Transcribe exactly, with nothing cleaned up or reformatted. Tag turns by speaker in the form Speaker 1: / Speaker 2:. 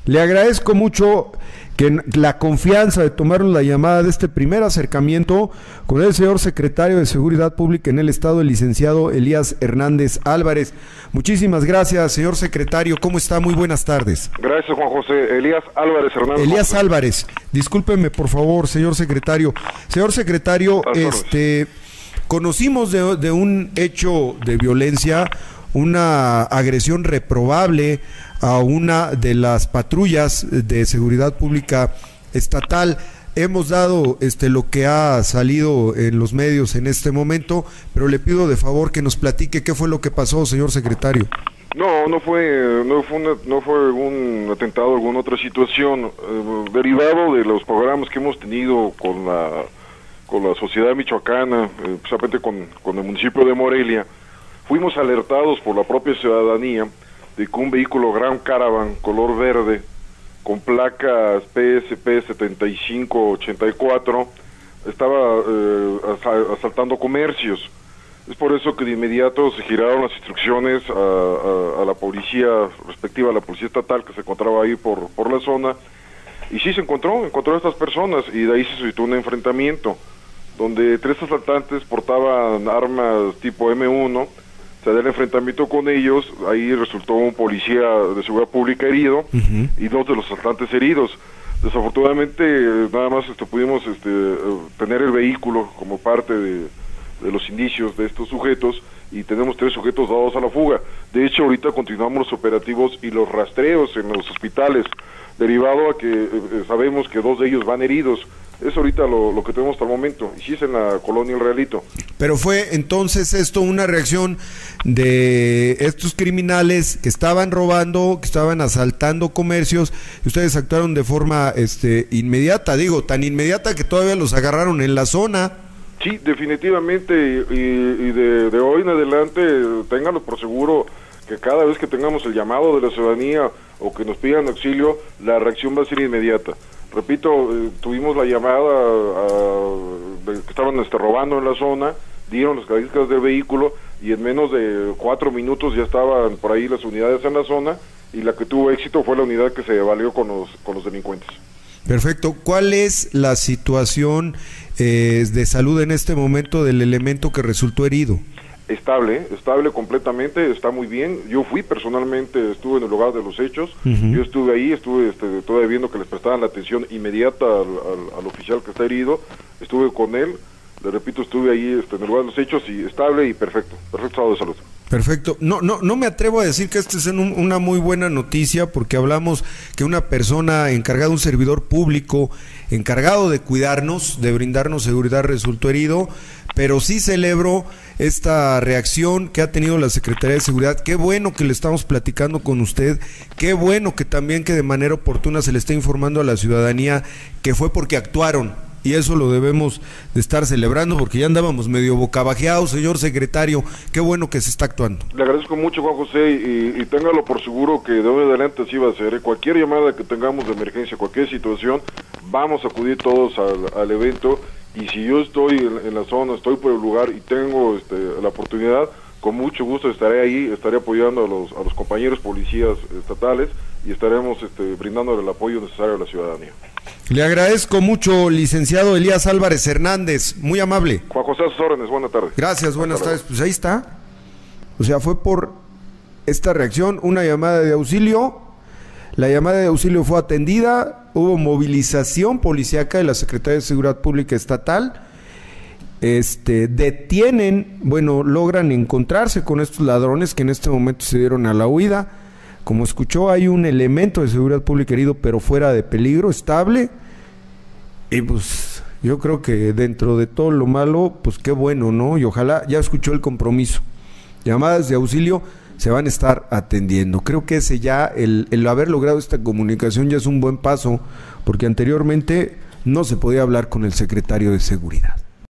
Speaker 1: Le agradezco mucho que la confianza de tomarnos la llamada de este primer acercamiento con el señor secretario de Seguridad Pública en el Estado, el licenciado Elías Hernández Álvarez. Muchísimas gracias, señor secretario. ¿Cómo está? Muy buenas tardes.
Speaker 2: Gracias, Juan José. Elías Álvarez Hernández.
Speaker 1: Elías Álvarez. Discúlpeme, por favor, señor secretario. Señor secretario, este, conocimos de, de un hecho de violencia, una agresión reprobable a una de las patrullas de seguridad pública estatal. Hemos dado este lo que ha salido en los medios en este momento, pero le pido de favor que nos platique qué fue lo que pasó, señor secretario.
Speaker 2: No, no fue, no fue, una, no fue un atentado, alguna otra situación, eh, derivado de los programas que hemos tenido con la, con la sociedad michoacana, eh, precisamente con, con el municipio de Morelia. Fuimos alertados por la propia ciudadanía de que un vehículo Grand Caravan color verde con placas P S P setenta y cinco ochenta y cuatro estaba eh, asaltando comercios. Es por eso que de inmediato se giraron las instrucciones a, a, a la policía respectiva, a la policía estatal que se encontraba ahí por, por la zona, y sí se encontró, encontró a estas personas, y de ahí se suscitó un enfrentamiento donde tres asaltantes portaban armas tipo M uno. Se da el enfrentamiento con ellos, ahí resultó un policía de seguridad pública herido, uh-huh, y dos de los asaltantes heridos. Desafortunadamente, nada más este, pudimos este, tener el vehículo como parte de, de los indicios de estos sujetos, y tenemos tres sujetos dados a la fuga. De hecho, ahorita continuamos los operativos y los rastreos en los hospitales, derivado a que eh, sabemos que dos de ellos van heridos. Es ahorita lo, lo que tenemos hasta el momento, y sí es en la colonia El Realito.
Speaker 1: Pero fue entonces esto una reacción de estos criminales que estaban robando, que estaban asaltando comercios, y ustedes actuaron de forma este, inmediata, digo, tan inmediata que todavía los agarraron en la zona.
Speaker 2: Sí, definitivamente, y, y de, de hoy en adelante, ténganlo por seguro que cada vez que tengamos el llamado de la ciudadanía o que nos pidan auxilio, la reacción va a ser inmediata. Repito, eh, tuvimos la llamada a, a, de que estaban este, robando en la zona, dieron las características del vehículo, y en menos de cuatro minutos ya estaban por ahí las unidades en la zona, y la que tuvo éxito fue la unidad que se valió con los, con los delincuentes.
Speaker 1: Perfecto. ¿Cuál es la situación eh, de salud en este momento del elemento que resultó herido?
Speaker 2: Estable, estable completamente, está muy bien. Yo fui personalmente, estuve en el lugar de los hechos, uh-huh, yo estuve ahí, estuve este, todavía viendo que les prestaban la atención inmediata al, al, al oficial que está herido, estuve con él, le repito, estuve ahí este, en el lugar de los hechos, y estable y perfecto, perfecto estado de salud.
Speaker 1: Perfecto. No, no, no me atrevo a decir que esta es un, una muy buena noticia, porque hablamos que una persona encargada, un servidor público encargado de cuidarnos, de brindarnos seguridad, resultó herido, pero sí celebro esta reacción que ha tenido la Secretaría de Seguridad. Qué bueno que le estamos platicando con usted, qué bueno que también que de manera oportuna se le está informando a la ciudadanía que fue porque actuaron. Y eso lo debemos de estar celebrando, porque ya andábamos medio bocabajeados, señor secretario. Qué bueno que se está actuando.
Speaker 2: Le agradezco mucho, Juan José, y, y téngalo por seguro que de hoy en adelante así va a ser. Cualquier llamada que tengamos de emergencia, cualquier situación, vamos a acudir todos al, al evento, y si yo estoy en, en la zona, estoy por el lugar y tengo este, la oportunidad, con mucho gusto estaré ahí, estaré apoyando a los, a los compañeros policías estatales, y estaremos este, brindándole el apoyo necesario a la ciudadanía.
Speaker 1: Le agradezco mucho, licenciado Elías Álvarez Hernández, muy amable.
Speaker 2: Juan José, a sus órdenes, buenas tardes.
Speaker 1: Gracias, buenas tardes. Pues ahí está. O sea, fue por esta reacción, una llamada de auxilio. La llamada de auxilio fue atendida, hubo movilización policíaca de la Secretaría de Seguridad Pública Estatal. Este, detienen, bueno, logran encontrarse con estos ladrones que en este momento se dieron a la huida. Como escuchó, hay un elemento de seguridad pública herido, pero fuera de peligro, estable. Y pues yo creo que dentro de todo lo malo, pues qué bueno, ¿no? Y ojalá, ya escuchó el compromiso. Llamadas de auxilio se van a estar atendiendo. Creo que ese ya, el, el haber logrado esta comunicación ya es un buen paso, porque anteriormente no se podía hablar con el secretario de Seguridad.